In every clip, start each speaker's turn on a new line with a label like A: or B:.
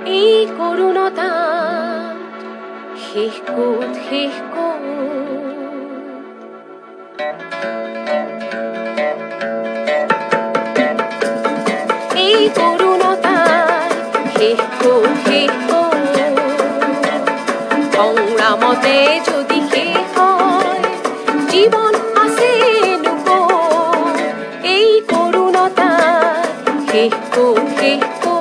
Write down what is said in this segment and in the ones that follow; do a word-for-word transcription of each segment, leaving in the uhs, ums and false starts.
A: এই করুণতা শেষ ক'ত শেষ ক'ত এই করুণতা শেষ ক'ত শেষ ক'ত সংগ্ৰামতে যদি শেষ হয় জীৱন আছে ক'ত এই করুণতা শেষ ক'ত শেষ ক'ত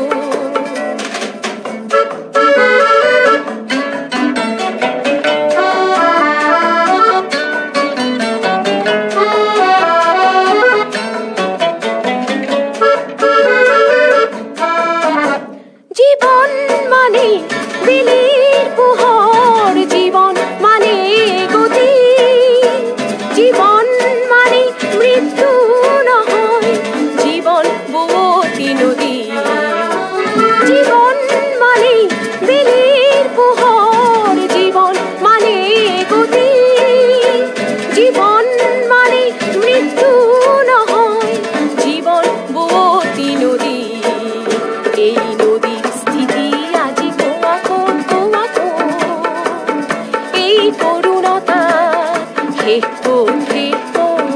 A: জীবন মানে বেলিৰ পোহৰ জীবন মানে গতি জীবন মানে মৃত্যু নহয় জীবন বুৱতী নদী জীবন মানে বেলিৰ পোহৰ জীবন মানে গতি জীবন মানে মৃত্যু নহয় জীবন বুৱতী নদী এই নদীৰ স্থিতি আজি কোৱা কোন কোৱা কোন এই করুণতা শেষ ক'ত শেষ ক'ত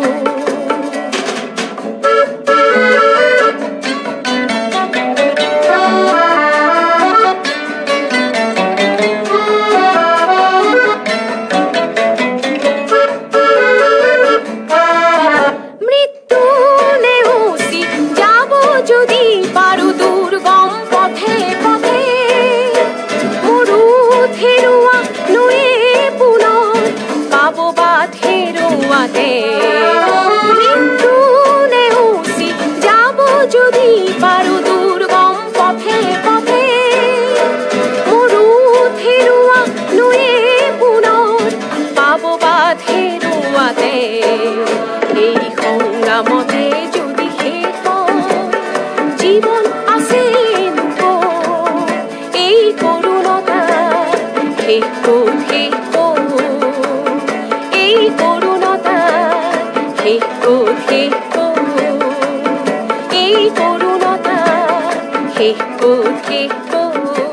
A: মৃত্যু নেওচি যাব যদি পাৰো দুৰ্গম পথে পথে মৰুত হেৰুৱা নৈয়ে পুনৰ পাব বাট হেৰুৱাতে মৃত্যু নেওচি যাব যদি পাৰো দুৰ্গম পথে পথে মৰুত হেৰুৱা নৈয়ে পুনৰ পাব বাট হেৰুৱাতে এই সংগ্ৰামতে যদি শেষ হয় জীৱন আছে ক'ত এই করুণতা শেষ ক'ত শেষ ক'ত এই করুণতা শেষ ক'ত শেষ ক'ত এই করুণতা শেষ ক'ত শেষ ক'ত